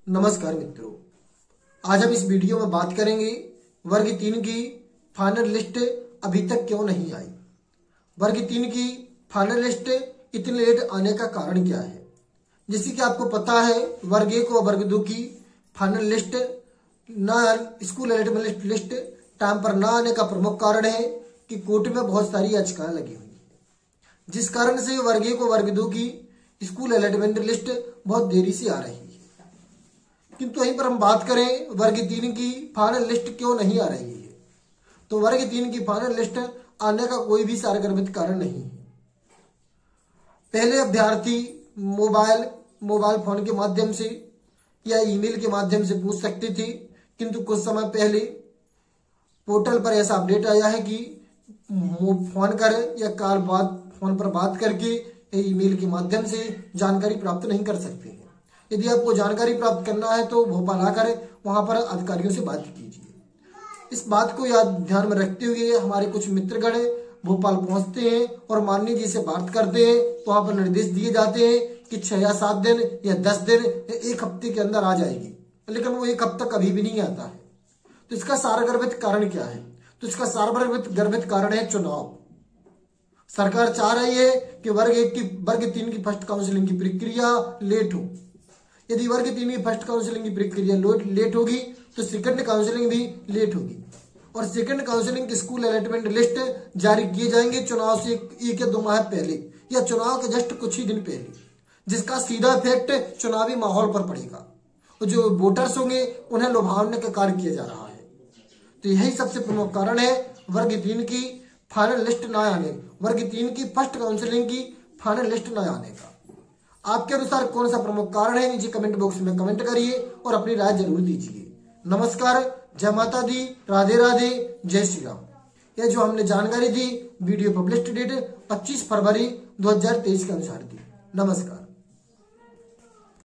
नमस्कार मित्रों, आज हम इस वीडियो में बात करेंगे वर्ग 3 की फाइनल लिस्ट अभी तक क्यों नहीं आई। वर्ग 3 की फाइनल लिस्ट इतनी लेट आने का कारण क्या है। जैसे कि आपको पता है, वर्ग 1 और वर्ग 2 की final list school allotment list time पर ना आने का प्रमुख कारण है कि कोर्ट में बहुत सारी याचिकाएं लगी हुई है, जिस कारण से वर्ग 1 और वर्ग 2 की स्कूल अलॉटमेंट लिस्ट बहुत देरी से आ रही है। किंतु वहीं पर हम बात करें वर्ग 3 की फाइनल लिस्ट क्यों नहीं आ रही है, तो वर्ग 3 की फाइनल लिस्ट आने का कोई भी सारगर्भित कारण नहीं है। पहले अभ्यर्थी मोबाइल फोन के माध्यम से या ईमेल के माध्यम से पूछ सकते थे, किंतु कुछ समय पहले पोर्टल पर ऐसा अपडेट आया है कि फोन कर या फोन पर बात करके या ईमेल के माध्यम से जानकारी प्राप्त नहीं कर सकते हैं। यदि आपको जानकारी प्राप्त करना है तो भोपाल आकर वहां पर अधिकारियों से बात कीजिए। इस बात को ध्यान में रखते हुए हमारे कुछ मित्रगण भोपाल पहुंचते हैं और माननीय जी से बात करते हैं, तो वहां पर निर्देश दिए जाते हैं कि 6 या 7 दिन या 10 दिन या 1 हफ्ते के अंदर आ जाएगी, लेकिन वो 1 हफ्ता कभी भी नहीं आता है। तो इसका सारगर्भित कारण क्या है? तो इसका सारगर्भित कारण है चुनाव। सरकार चाह रही है कि वर्ग 3 की फर्स्ट काउंसिलिंग की प्रक्रिया लेट हो। यदि वर्ग 3 की फर्स्ट काउंसिलिंग की प्रक्रिया लेट होगी तो सेकंड काउंसिलिंग भी लेट होगी, और सेकंड काउंसिलिंग की स्कूल अलॉटमेंट लिस्ट जारी किए जाएंगे चुनाव से 1 या 2 माह पहले या चुनाव के जस्ट कुछ ही दिन पहले, जिसका सीधा इफेक्ट चुनावी माहौल पर पड़ेगा और जो वोटर्स होंगे उन्हें लुभावने का कार्य किया जा रहा है। तो यही सबसे प्रमुख कारण है वर्ग 3 की फाइनल लिस्ट न आने, वर्ग 3 की फर्स्ट काउंसिलिंग की फाइनल लिस्ट न आने का। आपके अनुसार कौन सा प्रमुख कारण है, नीचे कमेंट बॉक्स में कमेंट करिए और अपनी राय जरूर दीजिए। नमस्कार, जय माता दी, राधे राधे, जय श्री राम। यह जो हमने जानकारी दी वीडियो पब्लिश डेट 25 फरवरी 2023 के अनुसार दी। नमस्कार।